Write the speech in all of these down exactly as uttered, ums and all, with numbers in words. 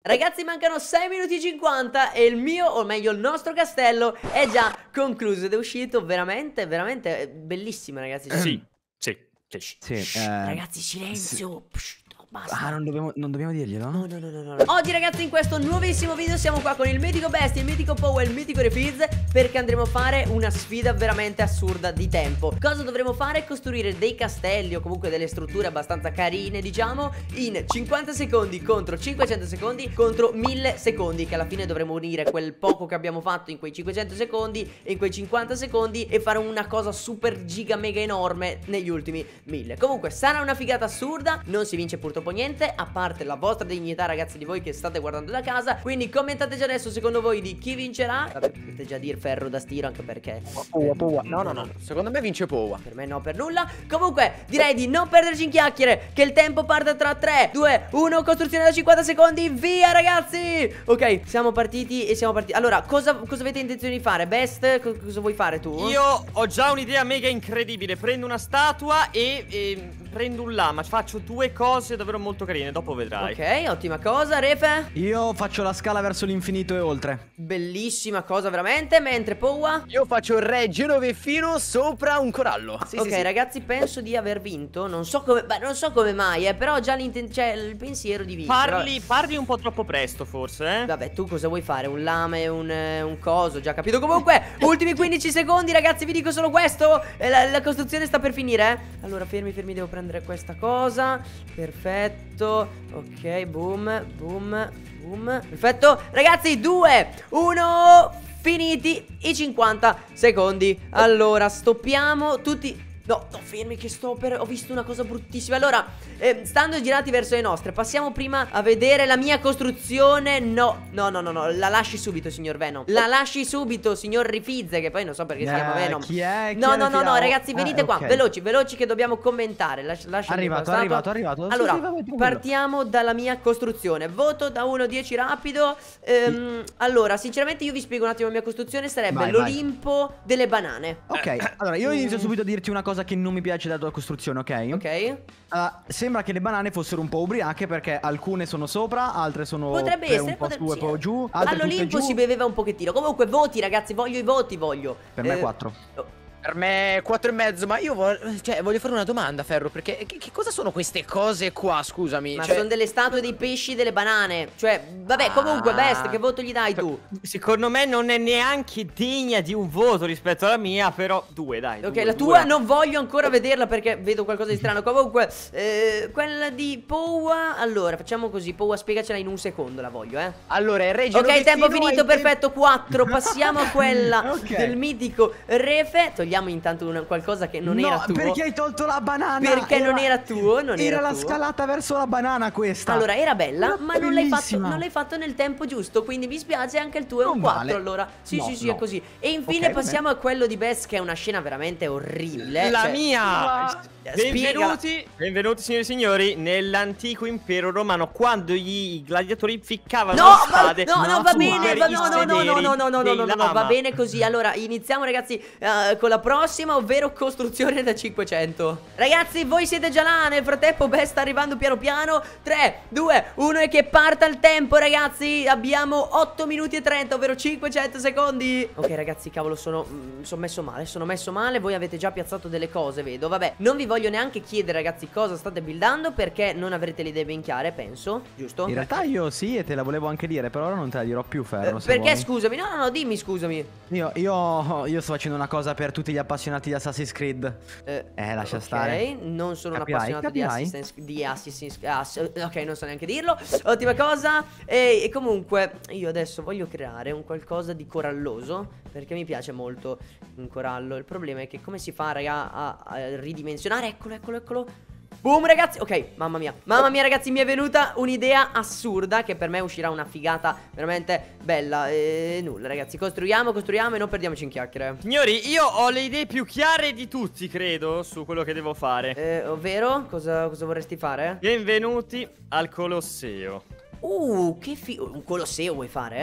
Ragazzi, mancano sei minuti e cinquanta e il mio, o meglio il nostro castello è già concluso ed è uscito veramente, veramente bellissimo, ragazzi. Sì, sì, sì. Shh, sì shh, eh, ragazzi, silenzio. sì. Psh, no, basta. Ah, non dobbiamo, non dobbiamo dirglielo? No, no, no, no, no. Oggi, ragazzi, in questo nuovissimo video siamo qua con il mitico Bestia, il mitico Pow e il mitico Refiz, perché andremo a fare una sfida veramente assurda di tempo. Cosa dovremo fare? Costruire dei castelli o comunque delle strutture abbastanza carine, diciamo, in cinquanta secondi contro cinquecento secondi contro mille secondi, che alla fine dovremo unire quel poco che abbiamo fatto in quei cinquecento secondi e in quei cinquanta secondi e fare una cosa super giga mega enorme negli ultimi mille. Comunque sarà una figata assurda, non si vince purtroppo niente, a parte la vostra dignità, ragazzi, di voi che state guardando da casa. Quindi commentate già adesso secondo voi di chi vincerà. Vabbè, potete già dire ferro da stiro, anche perché Powa, Powa. No, no, no, secondo me vince Powa. per me no, per nulla. Comunque direi di non perderci in chiacchiere, che il tempo parte tra tre, due, uno. Costruzione da cinquanta secondi. Via, ragazzi. Ok, siamo partiti e siamo partiti. Allora, cosa, cosa avete intenzione di fare? Best, co cosa vuoi fare tu? Io ho già un'idea mega incredibile. Prendo una statua e, e prendo un lama. Faccio due cose davvero molto carine, dopo vedrai. Ok, ottima cosa. Refe? Io faccio la scala verso l'infinito e oltre. Bellissima cosa veramente. Mentre Powa? Io faccio il re genovefino sopra un corallo. Sì, ok, sì, sì. ragazzi, penso di aver vinto. Non so come, beh, non so come mai, eh, però ho già l'inten- cioè, il pensiero di vincere. Parli, parli un po' troppo presto, forse, eh? Vabbè, tu cosa vuoi fare? Un lame, un, eh, un coso, già capito. Comunque, ultimi quindici secondi, ragazzi, vi dico solo questo. eh, la, la costruzione sta per finire, eh. Allora, fermi, fermi, devo prendere questa cosa. Perfetto. Ok, boom, boom, boom. Perfetto. Ragazzi, due, uno. Finiti i cinquanta secondi. Allora, stoppiamo tutti. No, no, fermi che sto per... Ho visto una cosa bruttissima. Allora, eh, stando girati verso le nostre, passiamo prima a vedere la mia costruzione. No, no, no, no, no. La lasci subito, signor Venom. La lasci subito, signor Rifizze, che poi non so perché si Eh, chiama Venom. chi è? Chi No, è no, no, no, Fiao? ragazzi, venite Eh, qua. ok. Veloci, veloci che dobbiamo commentare. Las lascia il Arrivato, mio arrivato, stato. arrivato. Sì, Allora, sì, vabbè, tranquillo. partiamo dalla mia costruzione. Voto da uno a dieci rapido. Ehm, Allora, sinceramente io vi spiego un attimo la mia costruzione. Sarebbe Vai, vai. l'Olimpo delle banane. Ok, allora io inizio subito a dirti una cosa che non mi piace della tua costruzione, ok? Ok? Allora, sembra che le banane fossero un po' ubriache perché alcune sono sopra, altre sono Potrebbe per essere, un po' potrebbe- su e sì. poi giù, altre tutte All'Olimpo giù. si beveva un pochettino. Comunque, voti, ragazzi, voglio i voti, voglio. Per me Eh, quattro. oh, Per me quattro e mezzo, ma io voglio, cioè, voglio fare una domanda, Ferro, perché che, che cosa sono queste cose qua, scusami? Ma Cioè, sono delle statue dei pesci, delle banane. Cioè, vabbè, comunque, Ah. Best, che voto gli dai tu? Secondo me non è neanche degna di un voto rispetto alla mia, però due, dai. Ok, due, la due. tua non voglio ancora vederla perché vedo qualcosa di strano. Comunque, eh, quella di Powa. Allora, facciamo così. Powa, spiegacela in un secondo, la voglio, eh. allora il re Ok, genovefino tempo finito, ai perfetto, quattro. Passiamo a quella Ok. del mitico Refe. Togliamo intanto una- qualcosa che non no, era tuo. perché hai tolto la banana? Perché non era tuo, non era Era la tuo. scalata verso la banana questa. Allora, era bella, Era ma non l'hai, fatto, bellissima. non l'hai fatto nel tempo giusto. Quindi mi spiace, anche il tuo è un Non quattro. vale. Allora, sì, No, sì, sì, no. è così. E infine Ok, passiamo a quello di Bess, che è una scena veramente orribile. La cioè- mia! Spiegala. Benvenuti, benvenuti signori e signori, nell'antico impero romano, quando gli gladiatori ficcavano No, le va, spade. no, no, no, va su, bene, per va, i no, no, no, no, sederi no, no, no, no, dei no, no, no, lama. va bene così. Allora, iniziamo, ragazzi, eh, con la prossima, ovvero costruzione da cinquecento. Ragazzi, voi siete già là, nel frattempo Best sta arrivando piano piano. Tre, due, uno e che parta il tempo, ragazzi. Abbiamo otto minuti e trenta, ovvero cinquecento secondi. Ok, ragazzi, cavolo, sono, mm, sono messo male, sono messo male. Voi avete già piazzato delle cose, vedo. Vabbè, non vi voglio neanche chiedere, ragazzi, cosa state buildando, perché non avrete le idee ben chiare, penso, giusto? In realtà io sì, e te la volevo anche dire, però ora non te la dirò più, Ferro. Eh, se perché vuoi. scusami, no, no, no, dimmi, scusami. Io, io, io sto facendo una cosa per tutti gli appassionati di Assassin's Creed. Eh, Eh, lascia ok, stare. non sono un Capirai, appassionato di capirai. Assassin's, di Assassin's ass- Ok, non so neanche dirlo. Ottima cosa. E, e comunque, io adesso voglio creare un qualcosa di coralloso, perché mi piace molto un corallo. Il problema è che come si fa, raga, a, a ridimensionare? Eccolo, eccolo, eccolo. Boom, ragazzi. Ok, mamma mia. Mamma mia, ragazzi, mi è venuta un'idea assurda, che per me uscirà una figata veramente bella. E nulla, ragazzi, costruiamo, costruiamo e non perdiamoci in chiacchiere. Signori, io ho le idee più chiare di tutti, credo, su quello che devo fare. Eh, ovvero, cosa, cosa vorresti fare? Benvenuti al Colosseo. Uh, che figo. Un colosseo vuoi fare, eh?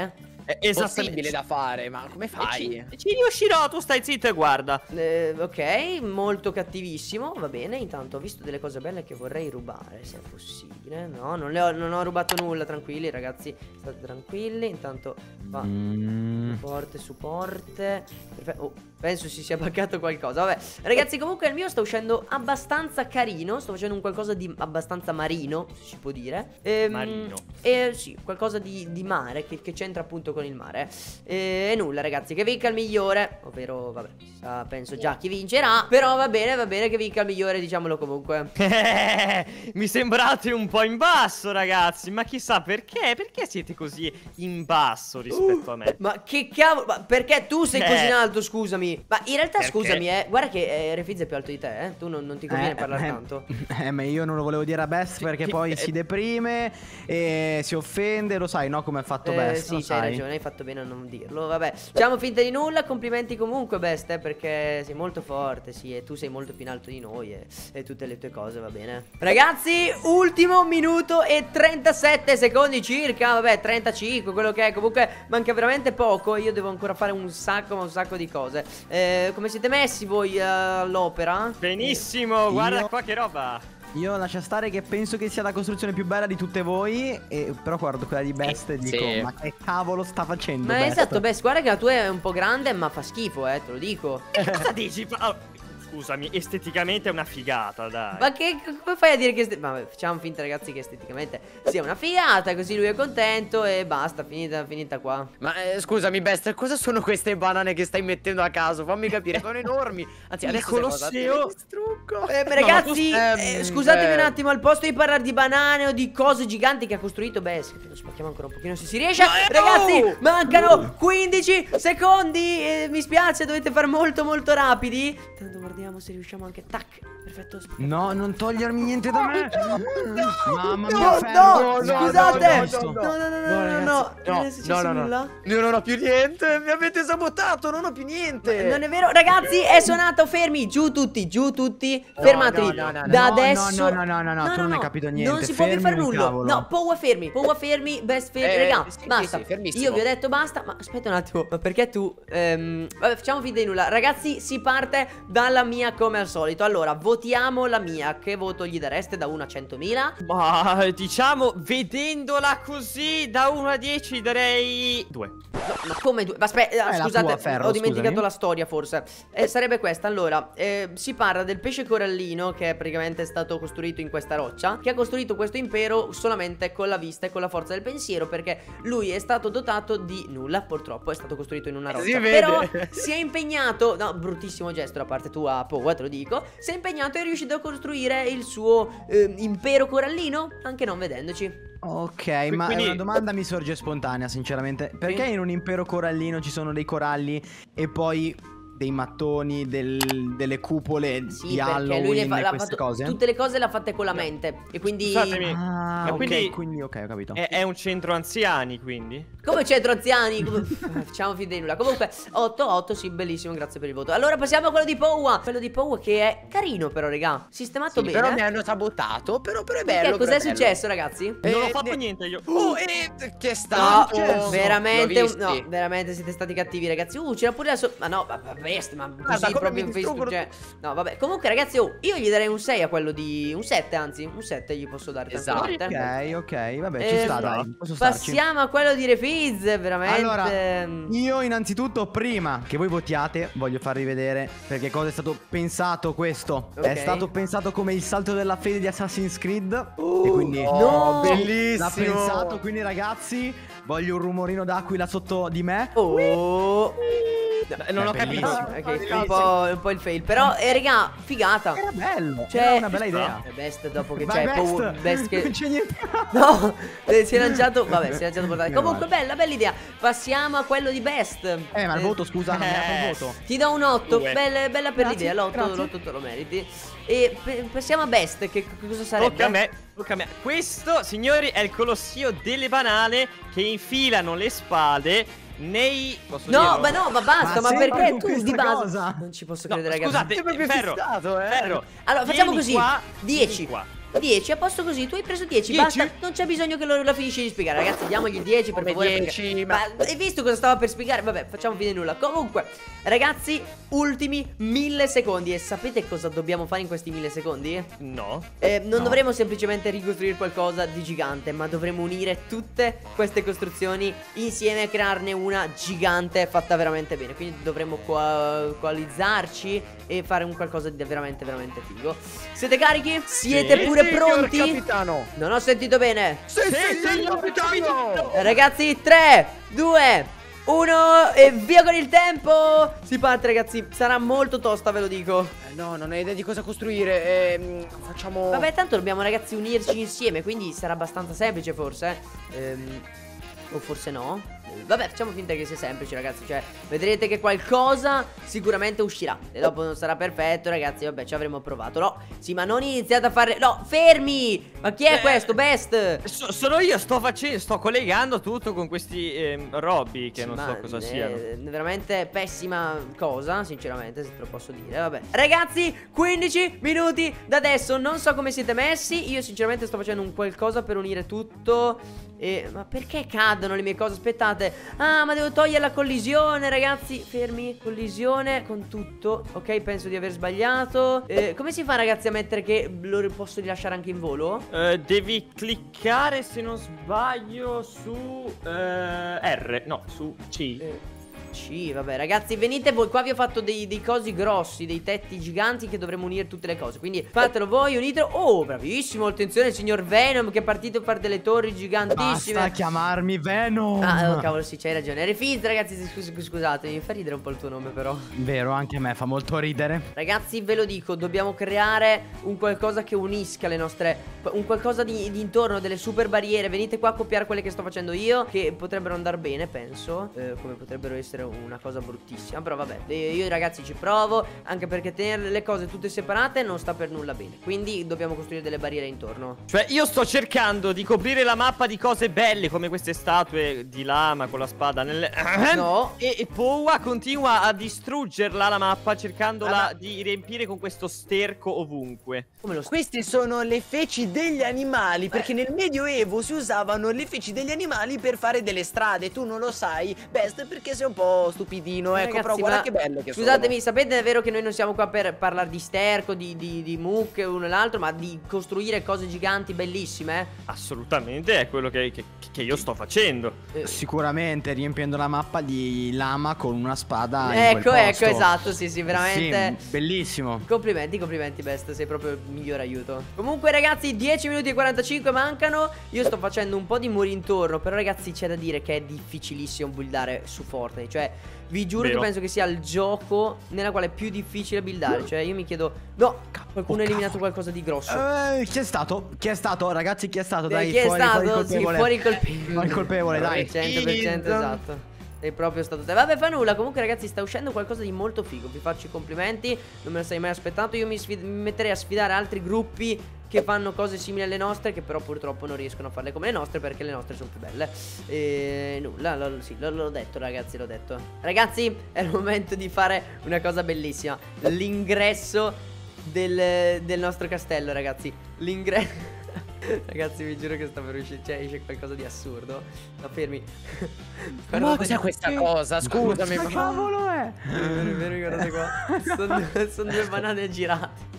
È esattamente possibile da fare, ma come fai? Ci, ci riuscirò, tu stai zitto e guarda. Eh, ok, molto cattivissimo. Va bene, intanto ho visto delle cose belle che vorrei rubare, se è possibile. No, non, le ho, non ho rubato nulla, tranquilli ragazzi. State tranquilli, intanto va. Mm. Supporte, supporte. Perfetto. Oh, penso si sia buggato qualcosa. Vabbè, ragazzi, comunque il mio sta uscendo abbastanza carino. Sto facendo un qualcosa di abbastanza marino, se si può dire. Ehm, Marino. E sì, qualcosa di, di mare che, che c'entra appunto con il mare. E, e nulla, ragazzi, che vinca il migliore. Ovvero, vabbè, si sa, penso già chi vincerà. Però va bene, va bene che vinca il migliore, diciamolo comunque. Mi sembrate un po' in basso, ragazzi. Ma chissà perché? Perché siete così in basso rispetto a me? Ma che cavolo, ma perché tu sei Eh. così in alto, scusami? Ma in realtà, Perché? scusami, eh, guarda che eh, Refiz è più alto di te, eh. Tu non, non ti conviene Eh, parlare eh, tanto. Eh, ma io non lo volevo dire a Best perché che- poi eh, si deprime e si offende, lo sai, no? Come ha fatto Eh, Best, sì, lo c'hai sai. ragione, hai fatto bene a non dirlo. Vabbè, facciamo finta di nulla. Complimenti comunque, Best, eh, perché sei molto forte, sì, e tu sei molto più in alto di noi e, e tutte le tue cose, va bene. Ragazzi, ultimo minuto e trentasette secondi circa. Vabbè, trentacinque, quello che è. Comunque manca veramente poco. Io devo ancora fare un sacco, ma un sacco di cose. Eh, come siete messi voi eh, all'opera? Benissimo, guarda Io- qua che roba. Io lascia stare che penso che sia la costruzione più bella di tutte voi e, però guardo quella di Best e dico, sì. ma che cavolo sta facendo Ma Best? esatto, Best, guarda che la tua è un po' grande, ma fa schifo, eh, te lo dico. Cosa dici? Oh, scusami, esteticamente è una figata, dai. Ma che, come fai a dire che este- Vabbè, facciamo finta, ragazzi, che esteticamente sia una figata, così lui è contento e basta, finita, finita qua. Ma eh, scusami, Best, cosa sono queste banane che stai mettendo a caso? Fammi capire, sono enormi. Anzi, Il adesso sai cosa? Colosseo. Ti distruggo. Eh, No, ragazzi, ma tu- eh, ehm, scusatemi eh, un attimo, al posto di parlare di banane o di cose giganti che ha costruito Best, che lo spacchiamo ancora un pochino se si riesce. Ragazzi, mancano quindici secondi. eh, Mi spiace, dovete fare molto molto rapidi. Tanto guardiamo se riusciamo anche. Tac, perfetto. No, non togliermi niente da me. Mamma No, mia, no, fermo. scusate. no, No, no, no, no, no, no, no, no. No, Non è successo no, no, no. nulla. Io non ho più niente, mi avete sabotato, non ho più niente. Non è vero, ragazzi, è suonato, fermi, giù tutti, giù tutti, fermatevi. no, no, no, Da no, adesso no, no, no, no, tu non hai capito niente, Non si può più fermi fare un nulla. cavolo. No, Powa fermi, Powa fermi, Best fermi. Eh, Raga, sì, sì, basta. sì, fermissimo. Io vi ho detto basta, ma aspetta un attimo, ma perché tu ehm, vabbè, facciamo finta di nulla. Ragazzi, si parte dalla mia come al solito. Allora, votiamo la mia. Che voto gli dareste da uno a centomila? Ma diciamo, vedendola così da uno a dieci darei due. No, ma come due? Ma aspetta, È la scusate, tua, Ferro, ho dimenticato scusami. la storia forse. Eh, sarebbe questa. Allora, eh, si parla del pesce corallino che è praticamente stato costruito in questa roccia, che ha costruito questo impero solamente con la vista e con la forza del pensiero, perché lui è stato dotato di nulla, purtroppo è stato costruito in una Si roccia. vede. Però si è impegnato, no, bruttissimo gesto da parte tua, Powa, te lo dico. Si è impegnato e è riuscito a costruire il suo eh, impero corallino, anche non vedendoci. Ok, Qui- ma quindi- una domanda mi sorge spontanea, sinceramente. Perché in un impero corallino ci sono dei coralli e poi dei mattoni, del- delle cupole Sì, di perché Halloween lui le fa, e l'ha queste fatto- cose? tutte le cose le ha fatte con la mente. E quindi Scusatemi. Ah, Ma ok, quindi- quindi ok, ho capito. È, è un centro anziani, quindi? come centro anziani? Come- Facciamo finta di nulla. Comunque otto otto, sì, bellissimo, grazie per il voto. Allora passiamo a quello di Powa. Quello di Powa che è carino però, regà. Sistemato Sì, bene. però mi hanno sabotato, però, però è Perché bello. cos'è però è bello. successo, ragazzi? Eh, non ho fatto ne- niente io. Oh, e che è No, stato? successo? veramente, L'ho un- no, visti. veramente siete stati cattivi, ragazzi. Uh, c'era pure la so- Ma no, ma ma bestia, ma così come proprio mi in Facebook. distruggono Cioè... No, vabbè. Comunque, ragazzi, oh, io gli darei un sei a quello di. Un sette, anzi, un sette gli posso dare. Esatto. tranquillamente. Ok, ok, vabbè, Eh, ci sta, no. dai, posso starci. Passiamo a quello di Refiz, veramente. Allora, io innanzitutto prima che voi votiate voglio farvi vedere perché cosa è stato pensato questo. Ok. È stato pensato come il salto della fede di Assassin's Creed e quindi no, bellissimo. l'ha pensato, quindi ragazzi voglio un rumorino d'aquila sotto di me. Oh. Eh, non È ho capito. bellissimo. Ok, un po', un po' il fail. Però, eh, raga, figata. Era bello, Cioè, era una bella idea. Eh, Best dopo che Vai, c'è Best. Pow- Best che Non c'è niente. No, eh, si è lanciato. Vabbè, si è lanciato portale. Meno Comunque, male. bella, bella idea. Passiamo a quello di Best. Eh, ma il voto, scusa, non mi ha dato il voto. Ti do un otto. Due. Bella, bella per Grazie, l'idea. L'otto, grazie. l'otto te lo meriti. E pe- passiamo a Best. Che, che cosa sarebbe? Tocca a me, tocca a me. Questo, signori, è il colossio delle banane che infilano le spade nei... Posso No, dirlo? ma no, ma basta. Ma, Ma sempre perché con tu questa di base cosa? non ci posso No, credere, ragazzi. scusate, Sei proprio Ferro, fissato, eh. Ferro, Allora, facciamo vieni così. qua, dieci. vieni qua. dieci, a posto così, tu hai preso dieci, dieci? basta, non c'è bisogno che lo, lo finisci di spiegare, ragazzi, diamogli dieci per Come favore. dieci, perché- ma- ma hai visto cosa stava per spiegare? Vabbè, facciamo finire nulla. Comunque, ragazzi, ultimi mille secondi. E sapete cosa dobbiamo fare in questi mille secondi? No. Eh, non No. dovremo semplicemente ricostruire qualcosa di gigante, ma dovremo unire tutte queste costruzioni insieme e crearne una gigante fatta veramente bene. Quindi dovremo co- coalizzarci e fare un qualcosa di veramente veramente figo. Siete carichi? Siete Sì, pure Signor pronti? capitano. Non ho sentito bene. Sì, Sì, sì, signor capitano. Eh, Ragazzi, tre, due, uno e via con il tempo. Si parte, ragazzi, sarà molto tosta, ve lo dico. Eh, no, non ho idea di cosa costruire. Ehm, facciamo. Vabbè, tanto dobbiamo, ragazzi, unirci insieme, quindi sarà abbastanza semplice forse. Ehm, o forse no. Eh, Vabbè, facciamo finta che sia semplice, ragazzi. Cioè, vedrete che qualcosa sicuramente uscirà. E dopo non sarà perfetto, ragazzi. Vabbè, ci avremo provato. No, sì, ma non iniziate a fare... No, fermi! Ma chi è Eh, questo, Best? So- sono io, sto facendo, sto collegando tutto con questi ehm, Robby che Sì, non ma, so cosa eh, siano. veramente pessima cosa, sinceramente, se te lo posso dire. Vabbè. Ragazzi, quindici minuti da adesso. Non so come siete messi. Io sinceramente sto facendo un qualcosa per unire tutto. E... Ma perché cadono le mie cose? Aspettate. Ah, ma devo togliere la collisione, ragazzi. Fermi. Collisione con tutto. Ok, penso di aver sbagliato. Eh, come si fa, ragazzi, a mettere che lo posso rilasciare anche in volo? Eh, devi cliccare, se non sbaglio, su eh, R, no, su C. Eh, Sì, vabbè, ragazzi, venite voi. Qua vi ho fatto dei, dei cosi grossi, dei tetti giganti che dovremo unire tutte le cose. Quindi fatelo voi, unitelo. Oh, bravissimo, attenzione, signor Venom, che è partito per delle torri gigantissime. Basta chiamarmi Venom. Ah, oh, cavolo, sì, c'hai ragione. Refizz, ragazzi, scus scusatemi, mi fa ridere un po' il tuo nome, però. Vero, anche a me fa molto ridere. Ragazzi, ve lo dico, dobbiamo creare un qualcosa che unisca le nostre... Un qualcosa di, di intorno, delle super barriere. Venite qua a copiare quelle che sto facendo io, che potrebbero andare bene, penso. eh, Come potrebbero essere una cosa bruttissima. Però vabbè, eh, io ragazzi ci provo. Anche perché tenere le cose tutte separate non sta per nulla bene. Quindi dobbiamo costruire delle barriere intorno. Cioè, io sto cercando di coprire la mappa di cose belle, come queste statue di lama con la spada nelle... No. E, e Powa continua a distruggerla la mappa, cercandola Ah, ma- di riempire con questo sterco ovunque. Come lo sto? Queste sono le feci degli animali, perché nel Medioevo si usavano le feci degli animali per fare delle strade. Tu non lo sai, Best, perché sei un po' stupidino. Ecco, Ragazzi, però guarda ma che belle che scusatemi, sapete davvero che noi non siamo qua per parlare di sterco, di, di, di mucche, uno e l'altro, ma di costruire cose giganti bellissime? Assolutamente è quello che, che- che io sto facendo. Eh, Sicuramente riempiendo la mappa di lama con una spada in ecco, quel ecco, posto. esatto, sì, sì, veramente. Sì, bellissimo. Complimenti, complimenti Best, sei proprio il miglior aiuto. Comunque ragazzi, dieci minuti e quarantacinque mancano. Io sto facendo un po' di muri intorno, però ragazzi c'è da dire che è difficilissimo buildare su Fortnite. Cioè, vi giuro Vero. che penso che sia il gioco nella quale è più difficile buildare. Cioè, io mi chiedo, no, qualcuno ha eliminato qualcosa di grosso. Eh, chi è stato? Chi è stato? Ragazzi, chi è stato? Dai, Eh, Chi è fuori, fuori il stato? Sì, colpevole. fuori il colpevole. Fuori il colpevole, dai. cento per cento esatto. Sei proprio stato te. Vabbè, fa nulla. Comunque, ragazzi, sta uscendo qualcosa di molto figo. Vi faccio i complimenti. Non me lo sei mai aspettato. Io mi, sfid- mi metterei a sfidare altri gruppi che fanno cose simili alle nostre, che però purtroppo non riescono a farle come le nostre, perché le nostre sono più belle. E nulla, lo, sì, lo- l'ho detto, ragazzi, l'ho detto. Ragazzi, è il momento di fare una cosa bellissima. L'ingresso del, del nostro castello, ragazzi. L'ingresso. Ragazzi, vi giuro che sta per uscire. Cioè, esce qualcosa di assurdo. Ma fermi. Ma Guardate- cos'è questa cosa? Scusami, Ma ma... cavolo è? Vero, vero, guardate qua. Sono due, son due banane girate.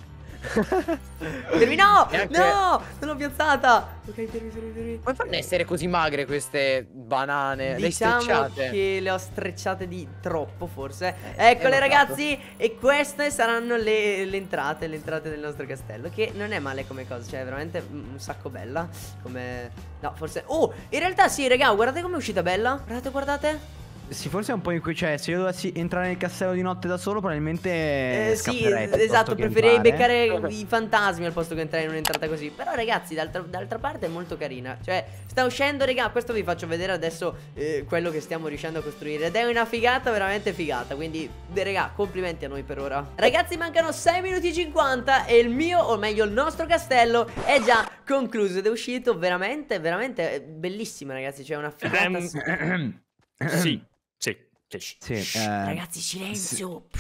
Fermi, no! E anche- No! Non l'ho piazzata! Ok, fermi, fermi, fermi. Come fanno a essere così magre queste banane? Le Diciamo strecciate? che le ho strecciate di troppo, forse. Eh, Eccole, eh, ragazzi. E queste saranno le, le entrate, le entrate del nostro castello. Che non è male come cosa, cioè è veramente un un sacco bella. Come... No, forse... Oh, in realtà sì, raga, guardate com'è uscita bella. Guardate, guardate. Sì, forse è un po' in cui, cioè, se io dovessi entrare nel castello di notte da solo, probabilmente Eh, sì, scapperei piuttosto esatto, che preferirei entrare. beccare i fantasmi al posto che entrare in un'entrata così. Però ragazzi, d'altra, d'altra parte è molto carina. Cioè, sta uscendo, raga, questo vi faccio vedere adesso eh, quello che stiamo riuscendo a costruire. Ed è una figata, veramente figata. Quindi, de, raga, complimenti a noi per ora. Ragazzi, mancano sei minuti e cinquanta e il mio, o meglio il nostro castello è già concluso. Ed è uscito veramente, veramente bellissimo, ragazzi. C'è una figata. Ehm, sì, sì, sì. Sì, Shh, eh, ragazzi, silenzio. Psst,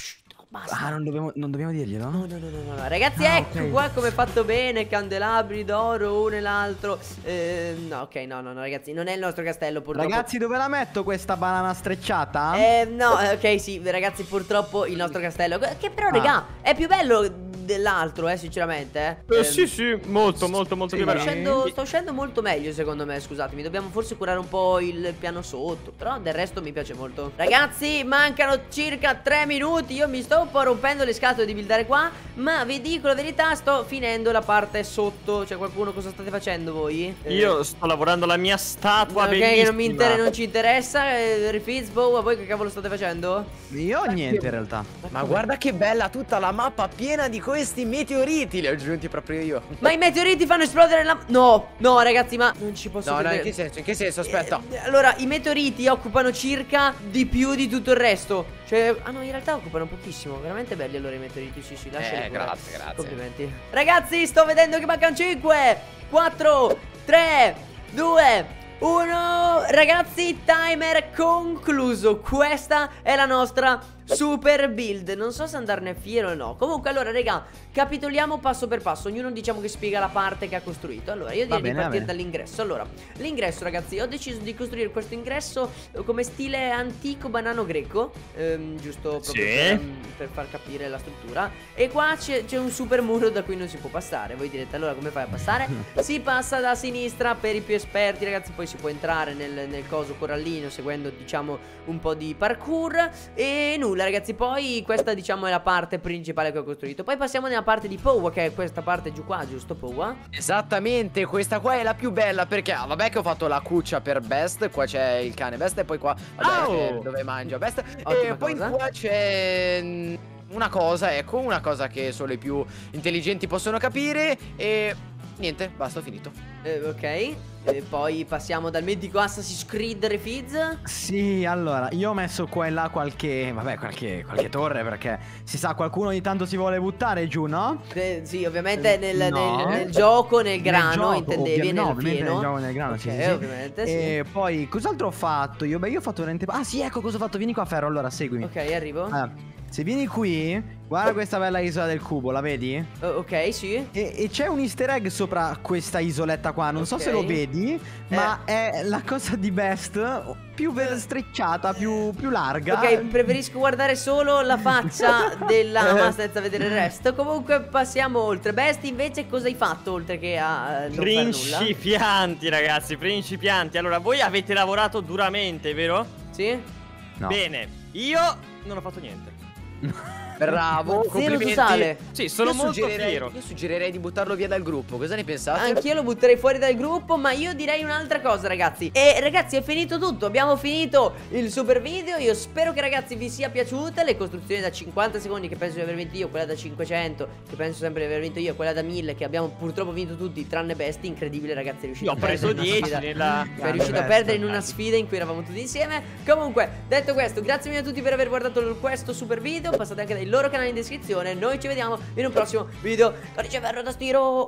basta. Ah, non dobbiamo, non dobbiamo dirglielo? No, no, no, no, no. Ragazzi, Ah, ecco ok. qua come è fatto bene. Candelabri d'oro, uno e l'altro. Eh, no, ok, no, no, no, ragazzi, non è il nostro castello, purtroppo. Ragazzi, dove la metto questa banana strecciata? Eh, no, eh, ok, sì, ragazzi, purtroppo il nostro castello. Che però, Ah. regà, è più bello dell'altro, eh, sinceramente. Eh. Eh, Ehm, sì, sì, molto, molto, molto sì, più Sta bello. uscendo, sta uscendo molto meglio secondo me, scusatemi. Dobbiamo forse curare un po' il piano sotto. Però del resto mi piace molto. Ragazzi, mancano circa tre minuti. Io mi sto un po' rompendo le scatole di buildare qua, ma vi dico la verità, sto finendo la parte sotto. C'è qualcuno, cosa state facendo voi? Eh, Io sto lavorando alla mia statua ok, bellissima. che non mi inter- non ci interessa. eh, Refizz, Bow, a voi che cavolo state facendo? Io niente in realtà. Ma guarda che bella tutta la mappa piena di questi meteoriti. Li ho aggiunti proprio io. Ma i meteoriti fanno esplodere la... No, no ragazzi, ma non ci posso No, no, in credere. che senso? In che senso? Aspetta. Eh, allora, i meteoriti occupano circa di più di tutto il resto. Cioè, ah no, in realtà occupano pochissimo. Veramente belli allora i meteoriti, sì, sì, lasciali Eh, pure. grazie, grazie. Complimenti. Ragazzi, sto vedendo che mancano cinque, quattro, tre, due, uno. Ragazzi, timer concluso. Questa è la nostra super build. Non so se andarne fiero o no. Comunque, allora, raga, capitoliamo passo per passo. Ognuno diciamo che spiega la parte che ha costruito. Allora, io Va direi bene, di va partire bene. dall'ingresso. Allora, l'ingresso, ragazzi, ho deciso di costruire questo ingresso eh, come stile antico banano greco, ehm, giusto proprio Sì. per, mm, per far capire la struttura. E qua c'è c'è un super muro da cui non si può passare. Voi direte, allora come fai a passare? Si passa da sinistra per i più esperti, ragazzi. Poi si può entrare nel, nel coso corallino seguendo, diciamo, un po' di parkour. E nulla, ragazzi, poi questa, diciamo, è la parte principale che ho costruito. Poi passiamo nella parte di Powa, che è questa parte giù qua, giusto, Powa? Esattamente, questa qua è la più bella perché ah, vabbè che ho fatto la cuccia per Best, qua c'è il cane Best e poi qua vabbè, Oh! eh, dove mangia Best Ottima e poi cosa. qua c'è mm, una cosa, ecco, una cosa che solo i più intelligenti possono capire e niente, basta, ho finito. Eh, ok. E poi passiamo dal mitico Assassin's Creed Refizz. Sì, allora, io ho messo qua e là qualche, vabbè, qualche, qualche torre perché si sa, qualcuno ogni tanto si vuole buttare giù, no? Eh, sì, ovviamente nel, No. nel- nel gioco, nel Nel grano, gioco, intendevi, ovvia- no, nel ovviamente pieno. nel gioco, nel grano, Ok, sì, sì, sì. ovviamente, sì. E poi, cos'altro ho fatto io? Beh, io ho fatto veramente... Ah sì, ecco cosa ho fatto, vieni qua Ferro, allora, seguimi. Ok, arrivo. Ah, se vieni qui, guarda questa bella isola del cubo, la vedi? Oh, ok, sì. E, e c'è un easter egg sopra questa isoletta qua, non so se lo Ok. vedi, ma è la cosa di Best più ver- strecciata, più, più larga. Ok, preferisco guardare solo la faccia della ma senza vedere il resto. Comunque passiamo oltre. Best, invece cosa hai fatto oltre che a eh, non fare nulla? Principianti, ragazzi, principianti. Allora, voi avete lavorato duramente, vero? Sì? No. Bene, io non ho fatto niente. Bravo, Zero complimenti. totale. Sì, sono Io molto suggerirei- fiero. Io suggerirei di buttarlo via dal gruppo, cosa ne pensate? Anch'io lo butterei fuori dal gruppo, ma io direi un'altra cosa, ragazzi. E ragazzi, è finito tutto. Abbiamo finito il super video. Io spero che, ragazzi, vi sia piaciuta. Le costruzioni da cinquanta secondi che penso di aver vinto io, quella da cinquecento che penso sempre di aver vinto io, quella da mille che abbiamo purtroppo vinto tutti, tranne Besti. Incredibile, ragazzi, è riuscito Io ho a preso perdere in una dieci sfida. nella... È riuscito a Best, perdere in una ragazzi. sfida in cui eravamo tutti insieme. Comunque, detto questo, grazie mille a tutti per aver guardato questo super video. Passate anche dai loro canali in descrizione. Noi ci vediamo in un prossimo video. Codice Ferro da Stiro.